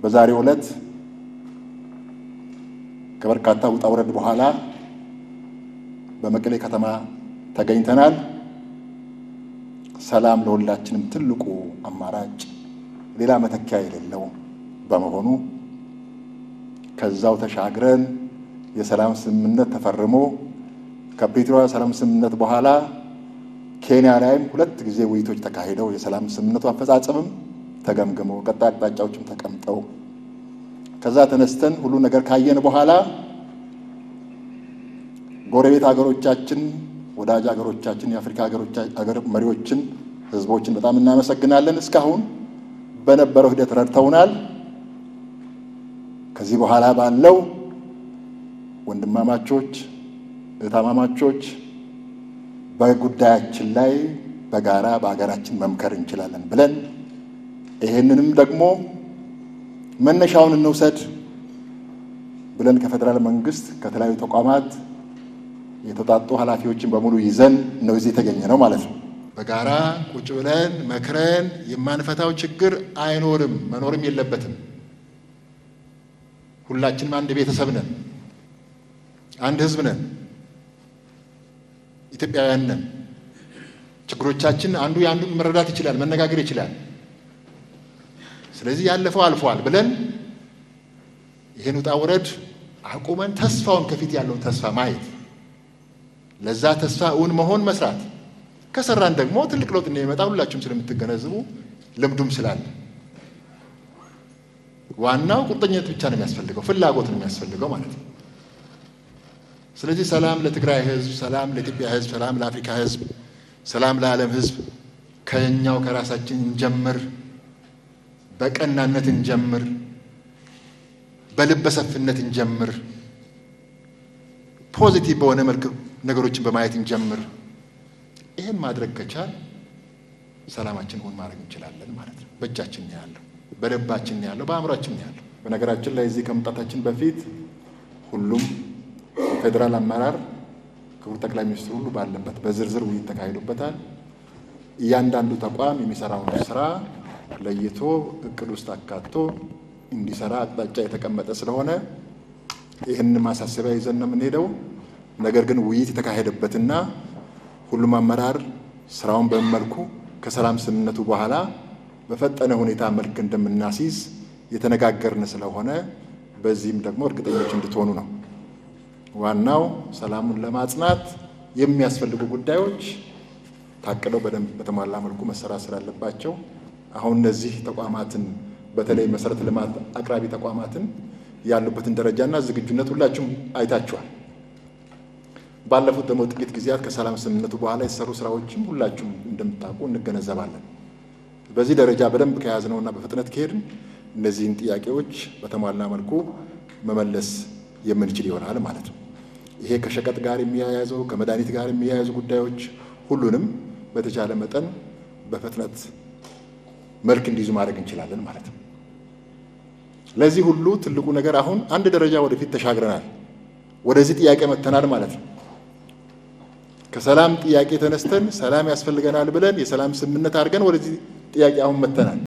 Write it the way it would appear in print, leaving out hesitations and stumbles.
በዛሬው ዕለት ከበርካታ ውጣ ውረድ በኋላ በመቀሌ ከተማ ተገኝተናል። ሰላም ለሁላችንም ትልቁ አማራጭ ሌላ መተኪያ የሌለው በመሆኑ ከዛው ተሻግረን የሰላም ስምምነት ተፈርሞ ከፕሪቶሪያ ሰላም ስምምነት በኋላ ኬንያ ላይም ሁለት ጊዜ ውይይቶች ተካሂደው የሰላም ስምምነቱ አፈጻጸምም ተገምግመው ቀጣይ አቅጣጫዎችም ተቀምጠው ከዛ ተነስተን ሁሉ ነገር ካየን በኋላ ጎረቤት ሀገሮቻችን ወዳጅ ሀገሮቻችን የአፍሪካ ሀገር መሪዎችን ህዝቦችን በጣም እናመሰግናለን። እስካሁን በነበረው ሂደት ረድተውናል። ከዚህ በኋላ ባለው ወንድማማቾች እህታማማቾች በጉዳያችን ላይ በጋራ በአገራችን መምከር እንችላለን ብለን ይሄንንም ደግሞ መነሻውን እንውሰድ ብለን ከፌደራል መንግስት ከተለያዩ ተቋማት የተጣጡ ኃላፊዎችን በሙሉ ይዘን ነው እዚህ የተገኘነው ማለት ነው። በጋራ ቁጭ ብለን መክረን የማንፈታው ችግር አይኖርም፣ መኖርም የለበትም። ሁላችንም አንድ ቤተሰብ ነን፣ አንድ ህዝብ ነን፣ ኢትዮጵያውያን ነን። ችግሮቻችን አንዱ ያንዱን መረዳት ይችላል፣ መነጋገር ይችላል። ስለዚህ ያለፈው አልፏል ብለን ይሄን ውጣ ውረድ አቁመን ተስፋውን ከፊት ያለውን ተስፋ ማየት ለዛ ተስፋ እውን መሆን መስራት ከሰራን ደግሞ ትልቅ ለውጥ እንደሚመጣ ሁላችሁም ስለምትገነዘቡ ልምዱም ስላለ ዋናው ቁርጠኝነት ብቻ ነው የሚያስፈልገው፣ ፍላጎት ነው የሚያስፈልገው ማለት ነው። ስለዚህ ሰላም ለትግራይ ህዝብ፣ ሰላም ለኢትዮጵያ ህዝብ፣ ሰላም ለአፍሪካ ህዝብ፣ ሰላም ለዓለም ህዝብ ከኛው ከራሳችን እንጀምር፣ በቀናነት እንጀምር፣ በልበሰፍነት እንጀምር፣ ፖዚቲቭ በሆነ መልኩ ነገሮችን በማየት እንጀምር። ይሄን ማድረግ ከቻል ሰላማችን ሆን ማድረግ እንችላለን ማለት ነው። በእጃችን ነው ያለው፣ በልባችን ነው ያለው፣ በአእምሯችን ነው ያለው። በነገራችን ላይ እዚህ ከመምጣታችን በፊት ሁሉም ፌደራል አመራር ክቡር ጠቅላይ ሚኒስትሩ ሁሉ ባለበት በዝርዝር ውይይት ተካሂዶበታል። እያንዳንዱ ተቋም የሚሰራውን ስራ ለይቶ እቅድ ውስጥ አካቶ እንዲሰራ አቅጣጫ የተቀመጠ ስለሆነ ይሄንን ማሳሰቢያ ይዘን ነው የምንሄደው። ነገር ግን ውይይት የተካሄደበትና ሁሉም አመራር ስራውን በመልኩ ከሰላም ስምምነቱ በኋላ በፈጠነ ሁኔታ መልክ እንደምናስይዝ የተነጋገርን ስለሆነ በዚህም ደግሞ እርግጠኞች እንድትሆኑ ነው። ዋናው ሰላሙን ለማጽናት የሚያስፈልጉ ጉዳዮች ታቅደው በደንብ በተሟላ መልኩ መሰራት ስላለባቸው አሁን እነዚህ ተቋማትን በተለይ መሰረተ ልማት አቅራቢ ተቋማትን ያሉበትን ደረጃና ዝግጁነት ሁላችሁም አይታችኋል። ባለፉት ደግሞ ጥቂት ጊዜያት ከሰላም ስምምነቱ በኋላ የሰሩ ስራዎችም ሁላችሁም እንደምታውቁ እንገነዘባለን። በዚህ ደረጃ በደንብ ከያዝነውና በፍጥነት ከሄድን እነዚህን ጥያቄዎች በተሟላ መልኩ መመለስ የምንችል ይሆናል ማለት ነው። ይሄ ከሸቀጥ ጋር የሚያያዘው ከመድኃኒት ጋር የሚያያዙ ጉዳዮች ሁሉንም በተቻለ መጠን በፍጥነት መልክ እንዲይዙ ማድረግ እንችላለን ማለት ነው። ለዚህ ሁሉ ትልቁ ነገር አሁን አንድ ደረጃ ወደፊት ተሻግረናል፣ ወደዚህ ጥያቄ መተናል ማለት ነው። ከሰላም ጥያቄ ተነስተን ሰላም ያስፈልገናል ብለን የሰላም ስምምነት አድርገን ወደዚህ ጥያቄ አሁን መተናል።